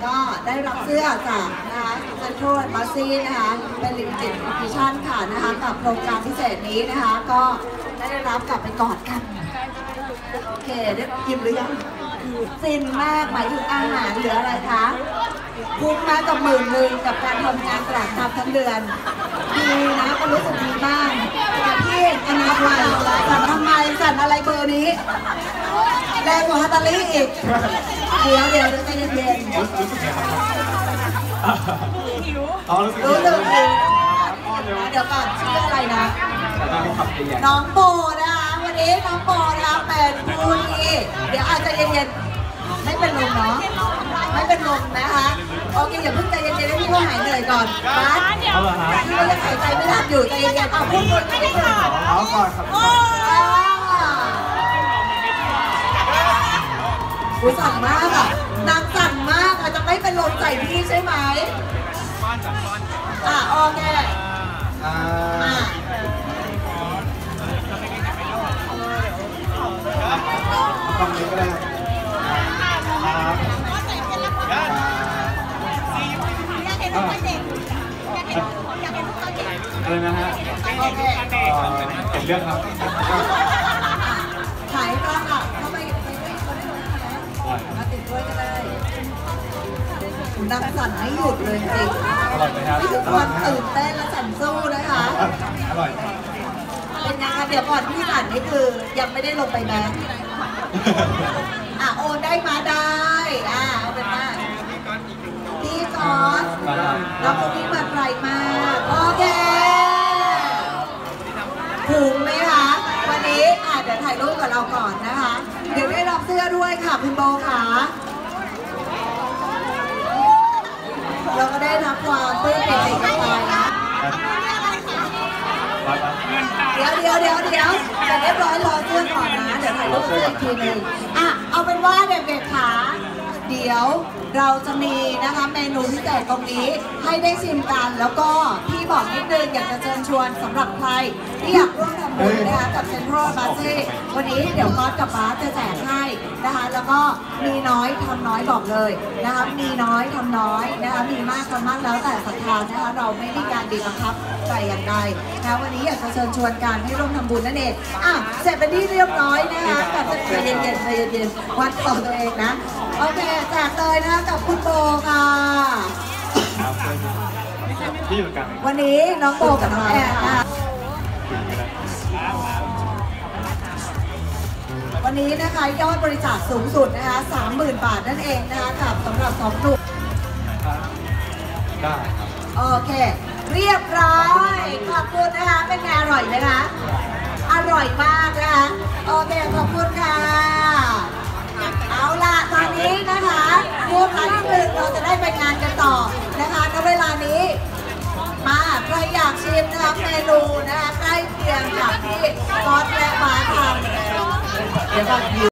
ก็ได้รับเสื้อจากนะคะเซ็นทรัลมาซี่นะคะเป็นลิมิเต็ดอีดิชั่นค่ะนะคะกับโครงการพิเศษนี้นะคะก็ได้รับกลับไปกอดกันโอเคได้กินหรือยังฟินมากหมายถึงอาหารหรืออะไรคะคุ้มมากกับ10,000กับการทำงานตลาดทำทั้งเดือนดีนะก็รู้สึกดีมากแต่พี่อนาคตสั่นทำไมสั่นอะไรเบอร์นี้แรงกว่าฮัตตาลีอีกเดี๋ยวใจเย็นๆรู้สึกไงครับรู้สึกดีเดี๋ยวก่อนชื่ออะไรนะน้องโบนะคะวันนี้น้องโบนะคะเป็นผู้ที่เดี๋ยวอาจจะเย็นๆไม่เป็นลมเนาะไม่เป็นลมนะคะโอเคอย่าเพิ่งใจเย็นๆให้พี่เขาหายเหนื่อยก่อนนะพี่เขายังหายใจไม่ทันอยู่ใจเย็นๆเอาพูดคุยกันนิดนึงเอาก่อนครับอุ้ยสั่นมากอ่ะนางสั่นมากอาจจะไม่เป็นลมใส่พี่ใช่ไหมโอเคทำนี้ก็ได้อะไรนะฮะโอเคเห็นเรื่องครับถ่ายกล้องอ่ะเข้าไปมาติดด้วยก็ได้ดังสั่นไม่หยุดเลยจริงนี่คือความตื่นเต้นและสั่นสู้นะคะอร่อยเป็นยังไงเดี๋ยวก่อนที่สั่นนี่คือยังไม่ได้ลงไปแบงค์โอนได้มาได้เอาเป็นว่าพี่ก๊อตเราคนนี้มาไกลมากโอเคถูกไหมคะวันนี้เดี๋ยวถ่ายรูปกับเราก่อนนะคะเดี๋ยวได้รับเสื้อด้วยค่ะคุณโบค่ะเราก็ได้รับความปลื้มปิติกันไปนะเดี๋ยวจะเรียบร้อยรอเสื้อก่อนนะเดี๋ยวถ่ายรูปเสื้ออีกทีนึงเอาเป็นว่าเด็กๆค่ะเดี๋ยวเราจะมีนะคะเมนูพิเศษตรงนี้ให้ได้ชิมกันแล้วก็พี่บอกนิดนึงอยากจะเชิญชวนสำหรับใครที่อยากร่วมทำบุญนะคะกับเซ็นทรัลมาซี่วันนี้เดี๋ยวก๊อตกับบาสจะแจกให้นะคะแล้วก็มีน้อยทำน้อยบอกเลยนะคะมีน้อยทำน้อยนะคะมีมากทำมากแล้วแต่ศรัทธานะคะเราไม่มีการบีบบังคับแต่อย่างใดนะวันนี้อยากจะเชิญชวนกันให้ร่วมทำบุญนั่นเองเสร็จเป็นที่เรียบร้อยนะคะกับใจเย็นๆวัดต่อตัวเองนะโอเคแจกเลยนะคะกับคุณโบค่ะที่อยู่กันวันนี้น้องโบกับน้องแอนนะคะวันนี้นะคะยอดบริจาคสูงสุดนะคะ 30,000 บาทนั่นเองนะคะกับสำหรับ2 กลุ่มได้ครับโอเคเรียบร้อยขอบคุณนะคะเป็นไงอร่อยไหมคะอร่อยมากนะคะโอเคขอบคุณค่ะเอาล่ะตอนนี้นะคะพูดมานิดนึงเราจะได้ไปงานกันต่อนะคะณเวลานี้มาใครอยากชิมนะคะเมนูนะคะใกล้เคียงกับที่ก๊อตและบาสทำเดี๋ยวก่อน